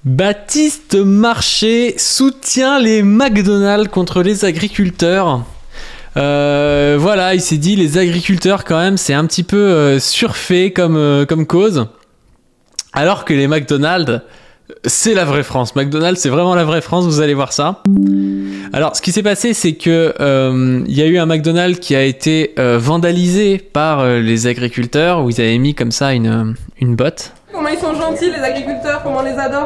Baptiste Marché soutient les McDonald's contre les agriculteurs. Voilà, il s'est dit les agriculteurs quand même c'est un petit peu surfait comme cause. Alors que les McDonald's, c'est la vraie France. McDonald's, c'est vraiment la vraie France, vous allez voir ça. Alors, ce qui s'est passé, c'est que y a eu un McDonald's qui a été vandalisé par les agriculteurs, où ils avaient mis comme ça une botte. Comment ils sont gentils, les agriculteurs, comment on les adore.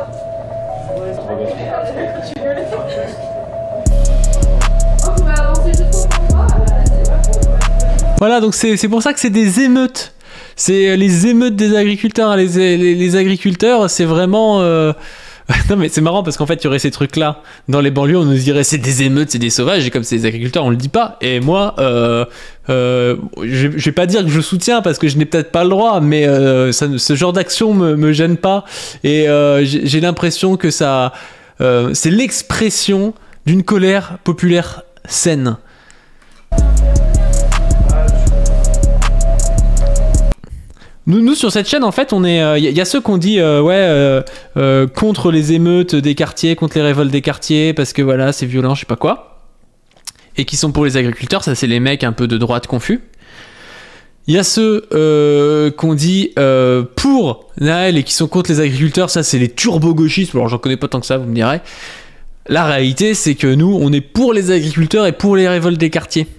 Voilà, donc c'est pour ça que c'est des émeutes. C'est les émeutes des agriculteurs. Les agriculteurs, c'est vraiment... Non mais c'est marrant parce qu'en fait il y aurait ces trucs là dans les banlieues, on nous dirait c'est des émeutes, c'est des sauvages, et comme c'est des agriculteurs on le dit pas. Et moi je vais pas dire que je soutiens parce que je n'ai peut-être pas le droit, mais ce genre d'action me gêne pas, et j'ai l'impression que ça c'est l'expression d'une colère populaire saine. Nous sur cette chaîne en fait on est y a ceux qu'on dit contre les émeutes des quartiers, contre les révoltes des quartiers parce que voilà c'est violent, je sais pas quoi, et qui sont pour les agriculteurs, ça c'est les mecs un peu de droite confus. Il y a ceux qu'on dit pour Naël et qui sont contre les agriculteurs, ça c'est les turbo-gauchistes. Alors j'en connais pas tant que ça, vous me direz. La réalité c'est que nous on est pour les agriculteurs et pour les révoltes des quartiers.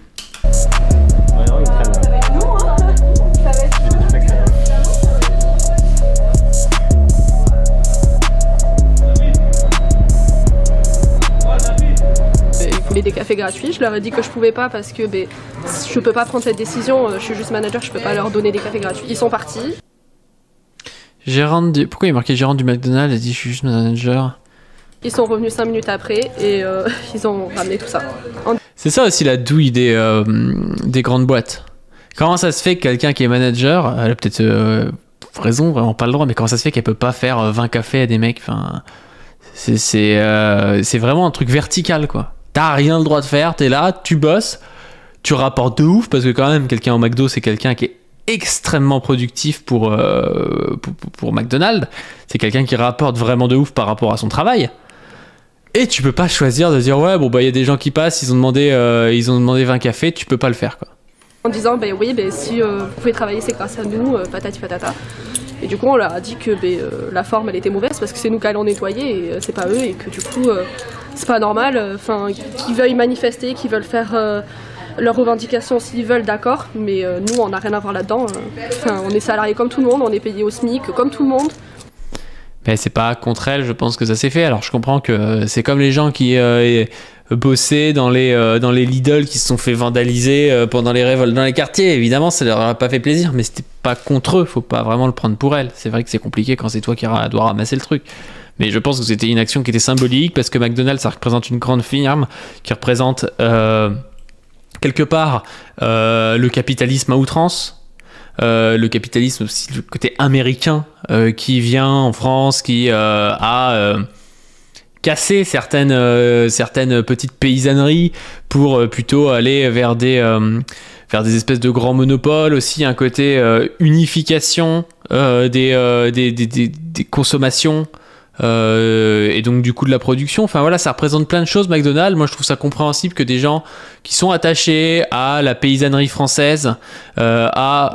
Des cafés gratuits, je leur ai dit que je pouvais pas parce que je peux pas prendre cette décision, je suis juste manager, je peux pas leur donner des cafés gratuits. Ils sont partis. Pourquoi il est marqué gérant du McDonald's et dit je suis juste manager? Ils sont revenus 5 minutes après et ils ont ramené tout ça. C'est ça aussi la douille des grandes boîtes. Comment ça se fait que quelqu'un qui est manager, elle a peut-être raison, vraiment pas le droit, mais comment ça se fait qu'elle peut pas faire 20 cafés à des mecs? Enfin, c'est vraiment un truc vertical quoi. T'as rien le droit de faire, t'es là, tu bosses, tu rapportes de ouf, parce que quand même, quelqu'un au McDo, c'est quelqu'un qui est extrêmement productif pour McDonald's. C'est quelqu'un qui rapporte vraiment de ouf par rapport à son travail. Et tu peux pas choisir de dire, ouais, bon, bah, il y a des gens qui passent, ils ont demandé 20 cafés, tu peux pas le faire, quoi. En disant, oui, si vous pouvez travailler, c'est grâce à nous, patati patata. Et du coup, on leur a dit que la forme, elle était mauvaise parce que c'est nous qui allons nettoyer et c'est pas eux, et que du coup, c'est pas normal. Qu'ils veuillent manifester, qu'ils veulent faire leurs revendications s'ils veulent, d'accord, mais nous, on n'a rien à voir là-dedans. On est salariés comme tout le monde, on est payés au SMIC comme tout le monde. Mais c'est pas contre elle, je pense que ça s'est fait. Alors je comprends que c'est comme les gens qui bossaient dans les Lidl qui se sont fait vandaliser pendant les révoltes dans les quartiers. Évidemment, ça leur a pas fait plaisir, mais c'était pas contre eux. Faut pas vraiment le prendre pour elle. C'est vrai que c'est compliqué quand c'est toi qui dois ramasser le truc. Mais je pense que c'était une action qui était symbolique parce que McDonald's, ça représente une grande firme qui représente quelque part le capitalisme à outrance. Le capitalisme aussi, le côté américain qui vient en France, qui a cassé certaines petites paysanneries pour plutôt aller vers des espèces de grands monopoles, aussi un côté unification des consommations. Et donc du coup de la production, enfin voilà, ça représente plein de choses McDonald's. Moi je trouve ça compréhensible que des gens qui sont attachés à la paysannerie française, à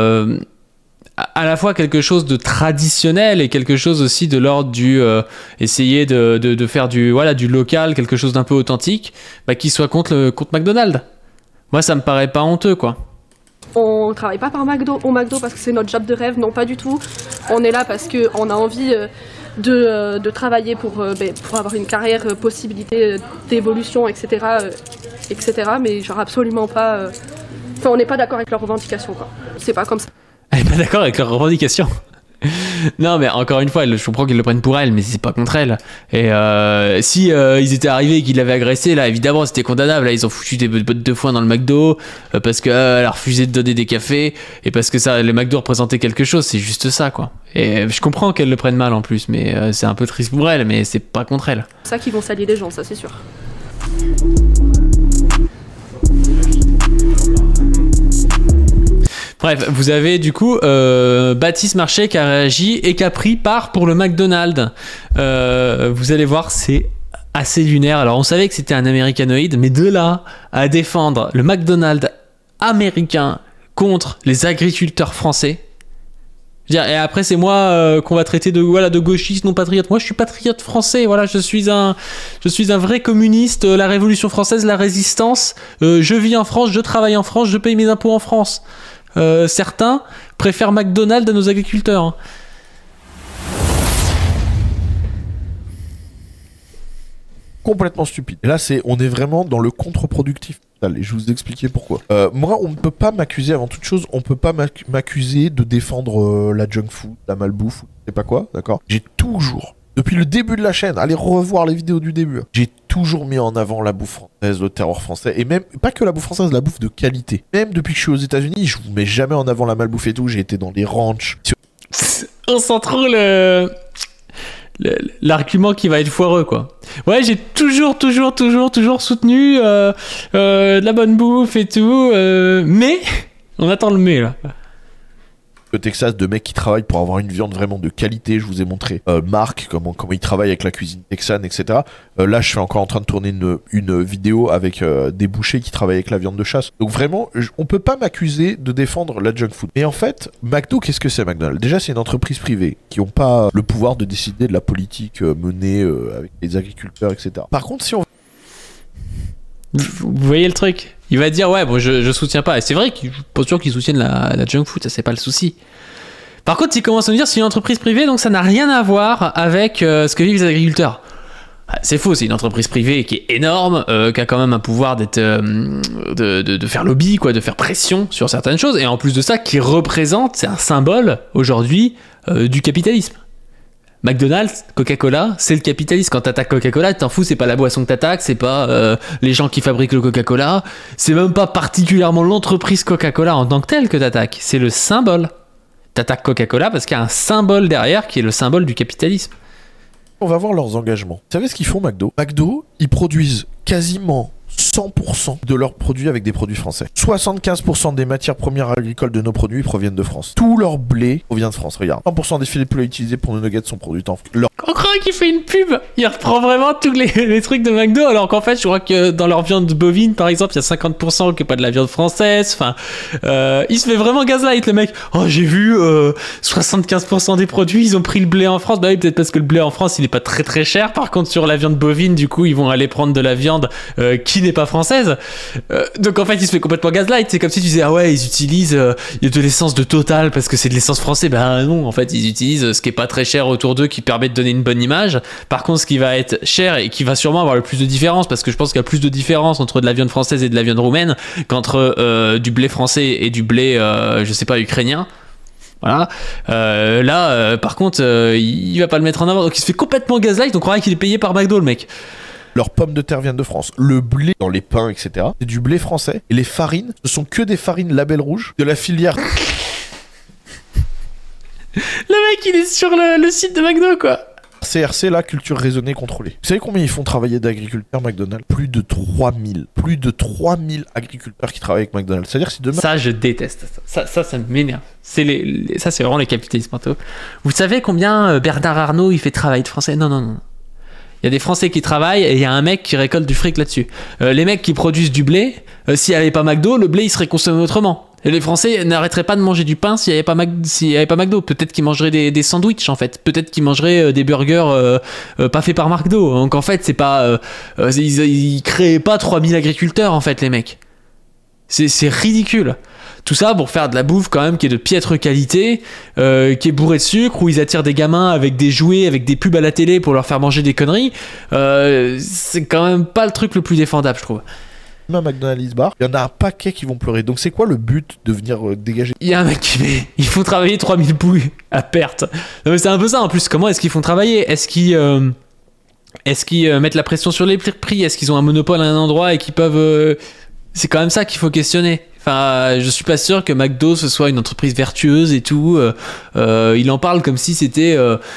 la fois quelque chose de traditionnel et quelque chose aussi de l'ordre du essayer de faire du local, quelque chose d'un peu authentique, qui soit contre McDonald's. Moi ça me paraît pas honteux quoi. On travaille pas au McDo parce que c'est notre job de rêve, non pas du tout. On est là parce qu'on a envie de travailler pour avoir une carrière, possibilité d'évolution, etc., mais genre absolument pas... on n'est pas d'accord avec leurs revendications, quoi. C'est pas comme ça. Elle est pas d'accord avec leurs revendications. Non mais encore une fois, je comprends qu'ils le prennent pour elle, mais c'est pas contre elle. Et si ils étaient arrivés et qu'ils l'avaient agressée, là évidemment c'était condamnable. Là ils ont foutu des bottes de foin dans le McDo parce qu'elle a refusé de donner des cafés et parce que ça, les McDo représentaient quelque chose. C'est juste ça quoi. Et je comprends qu'elle le prenne mal en plus, mais c'est un peu triste pour elle, mais c'est pas contre elle. C'est ça qui vont s'allier des gens, ça c'est sûr. Bref, vous avez du coup Baptiste Marchais qui a réagi et qui a pris part pour le McDonald's. Vous allez voir, c'est assez lunaire. Alors on savait que c'était un américanoïde, mais de là à défendre le McDonald's américain contre les agriculteurs français. Je veux dire, et après c'est moi qu'on va traiter de gauchiste non patriote. Moi je suis patriote français, voilà, je suis un vrai communiste, la Révolution française, la résistance, je vis en France, je travaille en France, je paye mes impôts en France. Certains préfèrent McDonald's à nos agriculteurs. Hein. Complètement stupide. Et là, on est vraiment dans le contre-productif. Et je vais vous expliquer pourquoi. Moi, on ne peut pas m'accuser, avant toute chose, on ne peut pas m'accuser de défendre la junk food, la malbouffe, je sais pas quoi, d'accord? J'ai toujours, depuis le début de la chaîne, allez revoir les vidéos du début, j'ai toujours mis en avant la bouffe française, le terroir français, et même, pas que la bouffe française, la bouffe de qualité. Même depuis que je suis aux États-Unis, je vous mets jamais en avant la malbouffe et tout, j'ai été dans les ranchs. On sent trop l'argument qui va être foireux, quoi. Ouais, j'ai toujours soutenu de la bonne bouffe et tout, mais on attend le mais là. Le Texas, de mecs qui travaillent pour avoir une viande vraiment de qualité. Je vous ai montré Marc, comment il travaille avec la cuisine texane, etc. Là, je suis encore en train de tourner une vidéo avec des bouchers qui travaillent avec la viande de chasse. Donc vraiment, on peut pas m'accuser de défendre la junk food. Et en fait, McDo, qu'est-ce que c'est McDonald's? Déjà, c'est une entreprise privée qui n'ont pas le pouvoir de décider de la politique menée avec les agriculteurs, etc. Par contre, si on... Vous voyez le truc? Il va dire ouais, bon, je soutiens pas. Et c'est vrai qu'il pas sûr qu'ils soutiennent la junk food, ça c'est pas le souci. Par contre, il commence à me dire c'est une entreprise privée, donc ça n'a rien à voir avec ce que vivent les agriculteurs. C'est faux, c'est une entreprise privée qui est énorme, qui a quand même un pouvoir d'être de faire lobby, quoi, de faire pression sur certaines choses, et en plus de ça, qui représente, c'est un symbole aujourd'hui du capitalisme. McDonald's, Coca-Cola, c'est le capitalisme. Quand t'attaques Coca-Cola, t'en fous, c'est pas la boisson que t'attaques, c'est pas les gens qui fabriquent le Coca-Cola, c'est même pas particulièrement l'entreprise Coca-Cola en tant que telle que t'attaques, c'est le symbole. T'attaques Coca-Cola parce qu'il y a un symbole derrière qui est le symbole du capitalisme. On va voir leurs engagements. Vous savez ce qu'ils font, McDo? McDo, ils produisent quasiment 100% de leurs produits avec des produits français. 75% des matières premières agricoles de nos produits proviennent de France. Tout leur blé provient de France. Regarde, 100% des filets de poulet utilisés pour nos nuggets sont produits en France. On croit qu'il fait une pub. Il reprend vraiment tous les trucs de McDo, alors qu'en fait, je crois que dans leur viande bovine, par exemple, il y a 50% qui n'est pas de la viande française. Enfin, il se fait vraiment gaslight, le mec. Oh, j'ai vu 75% des produits, ils ont pris le blé en France. Bah oui, peut-être parce que le blé en France, il n'est pas très très cher. Par contre, sur la viande bovine, du coup, ils vont aller prendre de la viande qui n'est pas française. Donc en fait, il se fait complètement gaslight. C'est comme si tu disais, ah ouais, ils utilisent de l'essence de Total parce que c'est de l'essence française. Bah non, en fait, ils utilisent ce qui est pas très cher autour d'eux, qui permet de donner une bonne image. Par contre, ce qui va être cher et qui va sûrement avoir le plus de différence, parce que je pense qu'il y a plus de différence entre de la viande française et de la viande roumaine qu'entre du blé français et du blé, je sais pas, ukrainien. Voilà. Par contre, il va pas le mettre en avant. Donc il se fait complètement gaslight. On croirait qu'il est payé par McDo, le mec. Leurs pommes de terre viennent de France. Le blé dans les pains, etc., c'est du blé français. Et les farines, ce sont que des farines label rouge de la filière. Le mec, il est sur le site de McDo, quoi. CRC, là, culture raisonnée contrôlée. Vous savez combien ils font travailler d'agriculteurs McDonald's? Plus de 3000. Plus de 3000 agriculteurs qui travaillent avec McDonald's. C'est-à-dire que si demain... Ça, je déteste. Ça m'énerve. Ça, c'est vraiment les capitalistes mentaux. Vous savez combien Bernard Arnault, il fait travailler de français? Non. Il y a des Français qui travaillent et il y a un mec qui récolte du fric là-dessus. Les mecs qui produisent du blé, s'il n'y avait pas McDo, le blé il serait consommé autrement. Et les Français n'arrêteraient pas de manger du pain s'il n'y avait pas McDo. Peut-être qu'ils mangeraient des sandwichs en fait. Peut-être qu'ils mangeraient des burgers pas faits par McDo. Donc en fait, c'est pas. Ils créent pas 3000 agriculteurs en fait, les mecs. C'est ridicule. Tout ça pour faire de la bouffe quand même qui est de piètre qualité, qui est bourrée de sucre, où ils attirent des gamins avec des jouets, avec des pubs à la télé pour leur faire manger des conneries. C'est quand même pas le truc le plus défendable, je trouve. Un McDonald's bar, il y en a un paquet qui vont pleurer. Donc c'est quoi le but de venir dégager? Il y a un mec qui met... Ils font travailler 3000 pouilles à perte. Non mais c'est un peu ça en plus. Comment est-ce qu'ils font travailler? Est-ce qu'ils mettent la pression sur les prix? Est-ce qu'ils ont un monopole à un endroit et qu'ils peuvent... C'est quand même ça qu'il faut questionner. Enfin, je suis pas sûr que McDo ce soit une entreprise vertueuse et tout. Il en parle comme si c'était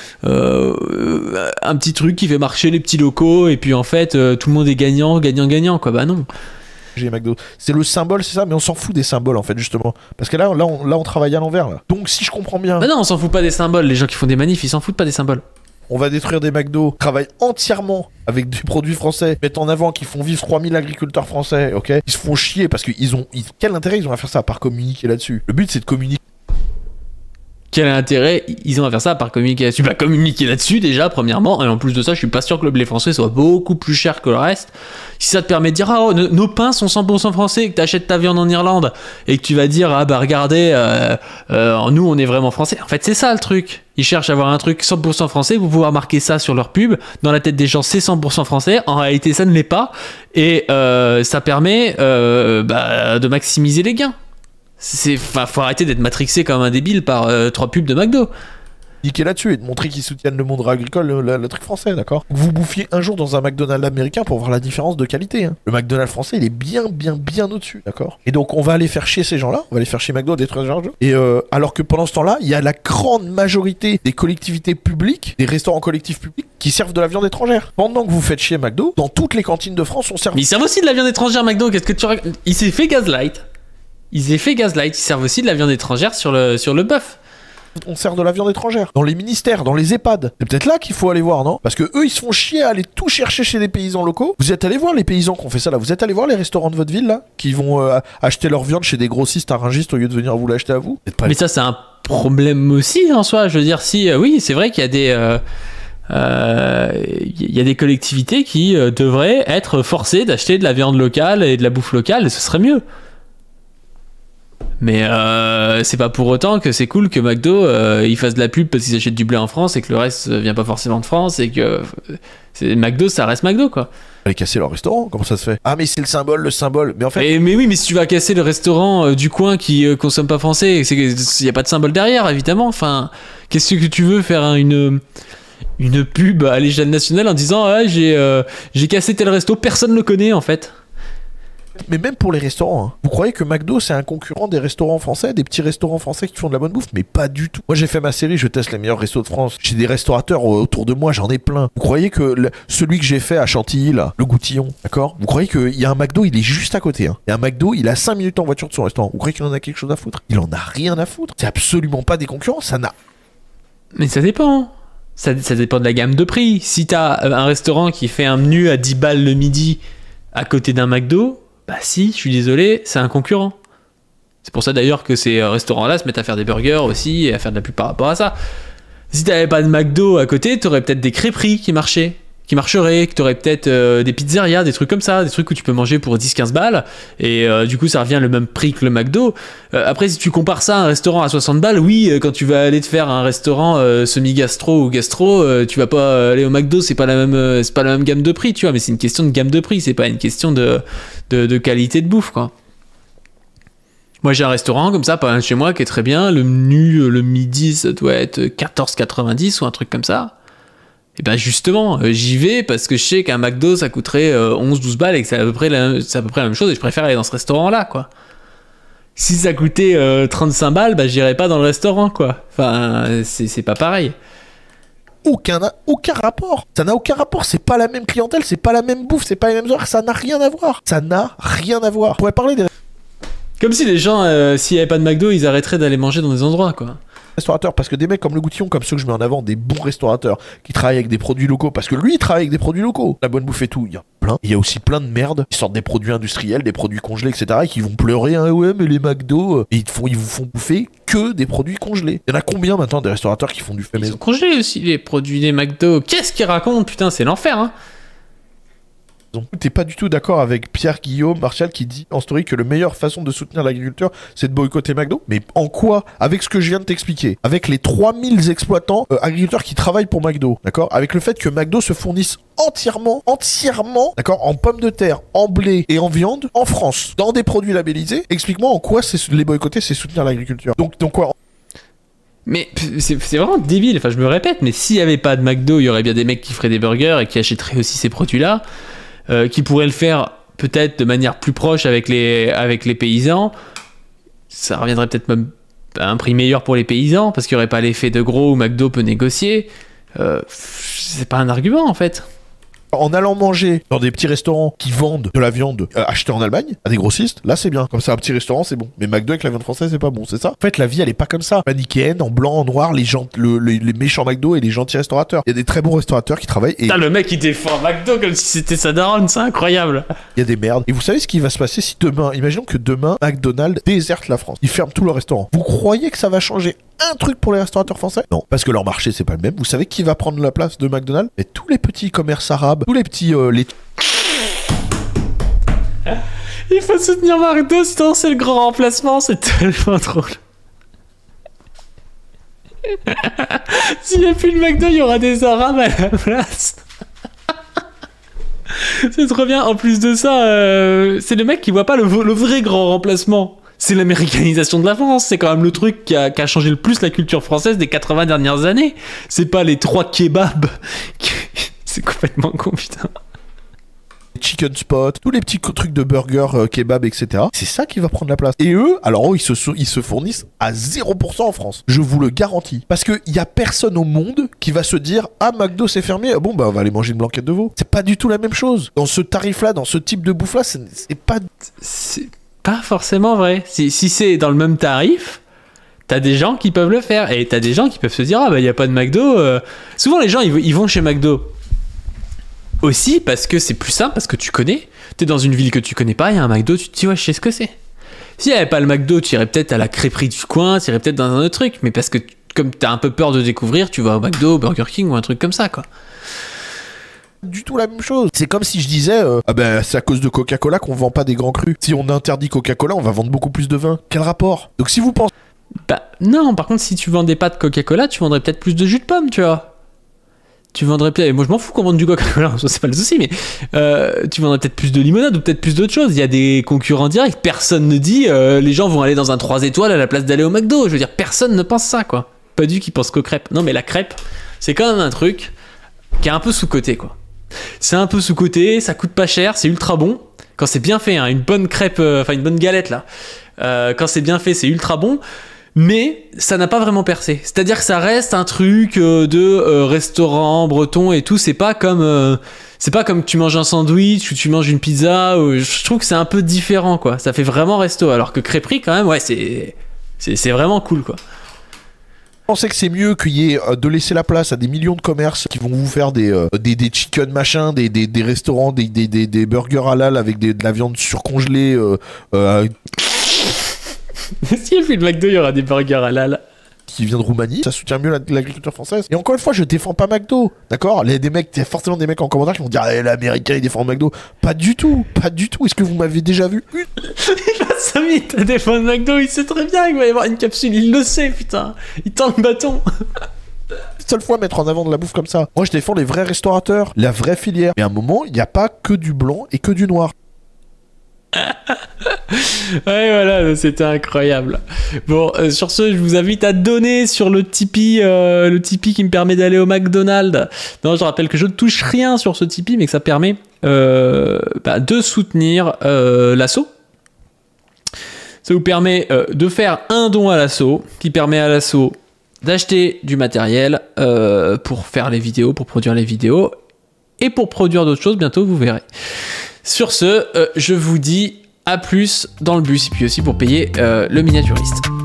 un petit truc qui fait marcher les petits locaux et puis en fait tout le monde est gagnant, quoi. Bah non. J'ai McDo. C'est le symbole, c'est ça, mais on s'en fout des symboles en fait justement, parce que là on travaille à l'envers là. Donc si je comprends bien, Bah non, on s'en fout pas des symboles. Les gens qui font des manifs, ils s'en foutent pas des symboles. on va détruire des McDo, travaillent entièrement avec des produits français, mettent en avant qu'ils font vivre 3000 agriculteurs français, ok. Ils se font chier parce qu'ils ont quel intérêt ils ont à faire ça à part communiquer là-dessus. Le but c'est de communiquer. Quel intérêt ils ont à faire ça à part communiquer là-dessus? Bah communiquer là-dessus déjà premièrement, et en plus de ça je suis pas sûr que le blé français soit beaucoup plus cher que le reste. Si ça te permet de dire ah oh, nos pains sont 100% français, que t'achètes ta viande en Irlande et que tu vas dire ah bah regardez nous on est vraiment français. En fait c'est ça le truc, ils cherchent à avoir un truc 100% français pour pouvoir marquer ça sur leur pub. Dans la tête des gens c'est 100% français, en réalité ça ne l'est pas, et ça permet de maximiser les gains. Faut arrêter d'être matrixé comme un débile par 3 pubs de McDo. Niquer là-dessus et de montrer qu'ils soutiennent le monde agricole, le truc français, d'accord. Vous bouffiez un jour dans un McDonald's américain pour voir la différence de qualité. Hein. Le McDonald's français, il est bien au-dessus, d'accord. Et donc on va aller faire chier ces gens-là, on va aller faire chier McDo, détruire ces gens-là. Et alors que pendant ce temps-là, il y a la grande majorité des collectivités publiques, des restaurants collectifs publics, qui servent de la viande étrangère. Pendant que vous faites chier McDo, dans toutes les cantines de France, on sert. Mais ils servent aussi de la viande étrangère, McDo. Qu'est-ce que tu racontes? Il s'est fait gaslight. Ils servent aussi de la viande étrangère sur le bœuf. On sert de la viande étrangère dans les ministères, dans les EHPAD. C'est peut-être là qu'il faut aller voir, non? Parce que eux, ils se font chier à aller tout chercher chez des paysans locaux. Vous êtes allé voir les paysans qui ont fait ça là? Vous êtes allé voir les restaurants de votre ville là, qui vont acheter leur viande chez des grossistes arrangistes au lieu de venir vous l'acheter à vous? Mais ça, c'est un problème aussi en soi. Je veux dire, si oui, c'est vrai qu'il y a des collectivités qui devraient être forcées d'acheter de la viande locale et de la bouffe locale, et ce serait mieux. Mais c'est pas pour autant que c'est cool que McDo ils fassent de la pub parce qu'ils achètent du blé en France et que le reste vient pas forcément de France, et que McDo ça reste McDo quoi. Aller casser leur restaurant, comment ça se fait? Ah mais c'est le symbole. Mais en fait. Mais oui, mais si tu vas casser le restaurant du coin qui consomme pas français, il y a pas de symbole derrière évidemment. Enfin, qu'est-ce que tu veux faire une pub à l'échelle nationale en disant ah, j'ai cassé tel resto, personne le connaît en fait. Mais même pour les restaurants, hein. Vous croyez que McDo c'est un concurrent des restaurants français, des petits restaurants français qui font de la bonne bouffe? Mais pas du tout. Moi j'ai fait ma série, je teste les meilleurs restos de France. J'ai des restaurateurs autour de moi, j'en ai plein. Vous croyez que celui que j'ai fait à Chantilly là, le Goutillon, d'accord? Vous croyez qu'il y a un McDo, il est juste à côté, hein. Il y a un McDo, il a 5 minutes en voiture de son restaurant. Vous croyez qu'il en a quelque chose à foutre? Il en a rien à foutre. C'est absolument pas des concurrents, ça n'a. Mais ça dépend. Ça dépend de la gamme de prix. Si t'as un restaurant qui fait un menu à 10 balles le midi à côté d'un McDo, bah si, je suis désolé, c'est un concurrent. C'est pour ça d'ailleurs que ces restaurants-là se mettent à faire des burgers aussi et à faire de la pub par rapport à ça. Si t'avais pas de McDo à côté, t'aurais peut-être des crêperies qui marcheraient, que t'aurais peut-être des pizzerias, des trucs comme ça, des trucs où tu peux manger pour 10-15 balles, et du coup ça revient le même prix que le McDo. Après si tu compares ça à un restaurant à 60 balles, oui, quand tu vas aller te faire un restaurant semi-gastro ou gastro, tu vas pas aller au McDo, c'est pas la même gamme de prix, tu vois, mais c'est une question de gamme de prix, c'est pas une question de qualité de bouffe, quoi. Moi j'ai un restaurant comme ça, pas loin de chez moi, qui est très bien, le menu le midi ça doit être 14,90 ou un truc comme ça. Et ben justement, j'y vais parce que je sais qu'un McDo ça coûterait 11-12 balles et que c'est à peu près la même chose, et je préfère aller dans ce restaurant là quoi. Si ça coûtait 35 balles, bah j'irais pas dans le restaurant quoi. Enfin, c'est pas pareil. Aucun rapport. Ça n'a aucun rapport. C'est pas la même clientèle, c'est pas la même bouffe, c'est pas les mêmes horaires, ça n'a rien à voir. Ça n'a rien à voir. On pourrait parler des Comme si les gens, s'il n'y avait pas de McDo, ils arrêteraient d'aller manger dans des endroits quoi. Restaurateurs, parce que des mecs comme le Goutillon, comme ceux que je mets en avant, des bons restaurateurs qui travaillent avec des produits locaux, parce que lui il travaille avec des produits locaux, la bonne bouffe et tout, il y a plein. Il y a aussi plein de merde qui sortent des produits industriels, des produits congelés, etc. et qui vont pleurer, hein, ouais mais les McDo, et ils vous font bouffer que des produits congelés. Il y en a combien maintenant des restaurateurs qui font du fait maison? Ils sont congelés aussi les produits des McDo. Qu'est-ce qu'ils racontent? Putain, c'est l'enfer hein. Donc t'es pas du tout d'accord avec Pierre-Guillaume Martial qui dit en story que la meilleure façon de soutenir l'agriculture c'est de boycotter McDo? Mais en quoi? Avec ce que je viens de t'expliquer, avec les 3000 exploitants agriculteurs qui travaillent pour McDo, d'accord, avec le fait que McDo se fournisse entièrement, d'accord, en pommes de terre, en blé et en viande en France, dans des produits labellisés, explique-moi en quoi les boycotter c'est soutenir l'agriculture. Donc quoi? Mais c'est vraiment débile, enfin je me répète, mais s'il n'y avait pas de McDo, il y aurait bien des mecs qui feraient des burgers et qui achèteraient aussi ces produits-là. Qui pourrait le faire peut-être de manière plus proche avec les paysans. Ça reviendrait peut-être même à un prix meilleur pour les paysans parce qu'il n'y aurait pas l'effet de gros où McDo peut négocier. C'est pas un argument en fait. En allant manger dans des petits restaurants qui vendent de la viande achetée en Allemagne, à des grossistes, là c'est bien. Comme ça, un petit restaurant, c'est bon. Mais McDo avec la viande française, c'est pas bon, c'est ça? En fait, la vie, elle est pas comme ça. Manichéenne, en blanc, en noir, les méchants McDo et les gentils restaurateurs. Il y a des très bons restaurateurs qui travaillent et... Putain, le mec, il défend McDo comme si c'était sa daronne, c'est incroyable. Il y a des merdes. Et vous savez ce qui va se passer si demain, imaginons que demain, McDonald's déserte la France. Ils ferment tous leurs restaurants. Vous croyez que ça va changer un truc pour les restaurateurs français? Non, parce que leur marché, c'est pas le même. Vous savez qui va prendre la place de McDonald's? Mais tous les petits commerces arabes, tous les petits... Il faut soutenir McDo, sinon c'est le grand remplacement, c'est tellement drôle. S'il n'y a plus de McDo, il y aura des arabes à la place. C'est trop bien. En plus de ça, c'est le mec qui voit pas le vrai grand remplacement. C'est l'américanisation de la France. C'est quand même le truc qui a changé le plus la culture française des 80 dernières années. C'est pas les 3 kebabs. C'est complètement con, putain. Chicken spot, tous les petits trucs de burger, kebab, etc. C'est ça qui va prendre la place. Et eux, alors eux, ils se fournissent à 0% en France. Je vous le garantis. Parce qu'il y a personne au monde qui va se dire « Ah, McDo c'est fermé, bon bah on va aller manger une blanquette de veau ». C'est pas du tout la même chose. Dans ce tarif-là, dans ce type de bouffe-là, c'est pas... C'est pas forcément vrai. Si c'est dans le même tarif... T'as des gens qui peuvent le faire. Et t'as des gens qui peuvent se dire « Ah bah y a pas de McDo ». Souvent les gens, ils vont chez McDo. Aussi parce que c'est plus simple, parce que tu connais. T'es dans une ville que tu connais pas, il y a un McDo, tu te dis ouais, je sais ce que c'est. S'il n'y avait pas le McDo, tu irais peut-être à la crêperie du coin, tu irais peut-être dans un autre truc, mais parce que comme t'as un peu peur de découvrir, tu vas au McDo, Burger King ou un truc comme ça, quoi. Du tout la même chose. C'est comme si je disais ah ben c'est à cause de Coca-Cola qu'on vend pas des grands crus. Si on interdit Coca-Cola, on va vendre beaucoup plus de vin. Quel rapport? Donc si vous pensez... Bah non, par contre si tu vendais pas de Coca-Cola, tu vendrais peut-être plus de jus de pomme, tu vois. Tu vendrais peut-être... Moi, je m'en fous qu'on vende du Coca-Cola, ça, c'est pas le souci, mais tu vendrais peut-être plus de limonade ou peut-être plus d'autres choses. Il y a des concurrents directs. Personne ne dit les gens vont aller dans un 3 étoiles à la place d'aller au McDo. Je veux dire, personne ne pense ça, quoi. Pas du qui pense qu'aux crêpes. Non, mais la crêpe, c'est quand même un truc qui est un peu sous-coté, quoi. C'est un peu sous-coté, ça coûte pas cher, c'est ultra bon. Quand c'est bien fait, hein, une bonne crêpe, enfin une bonne galette, là. Quand c'est bien fait, c'est ultra bon. Mais ça n'a pas vraiment percé. C'est-à-dire que ça reste un truc de restaurant breton et tout. C'est pas comme tu manges un sandwich ou tu manges une pizza. Je trouve que c'est un peu différent, quoi. Ça fait vraiment resto. Alors que crêperie, quand même, ouais, c'est vraiment cool, quoi. Je pensais que c'est mieux qu'il y ait de laisser la place à des millions de commerces qui vont vous faire des chicken machin, des restaurants, des burgers halal avec de la viande surcongelée. S'il n'y a plus de McDo, il y aura des burgers halal. Qui vient de Roumanie, ça soutient mieux l'agriculture française. Et encore une fois, je défends pas McDo, d'accord? Il y a forcément des mecs en commentaire qui vont dire l'américain il défend McDo. Pas du tout, pas du tout. Est-ce que vous m'avez déjà vu une... Il a 5 minutes à défendre McDo, il sait très bien qu'il va y avoir une capsule, il le sait, putain. Il tend le bâton. Seule fois mettre en avant de la bouffe comme ça. Moi, je défends les vrais restaurateurs, la vraie filière. Mais à un moment, il n'y a pas que du blanc et que du noir. Ouais, voilà, c'était incroyable. Bon, sur ce, je vous invite à donner sur le Tipeee qui me permet d'aller au McDonald's. Non, je rappelle que je ne touche rien sur ce Tipeee, mais que ça permet de soutenir l'asso. Ça vous permet de faire un don à l'asso, qui permet à l'asso d'acheter du matériel pour faire les vidéos, pour produire les vidéos, et pour produire d'autres choses, bientôt vous verrez. Sur ce, je vous dis à plus dans le bus, et puis aussi pour payer le miniaturiste.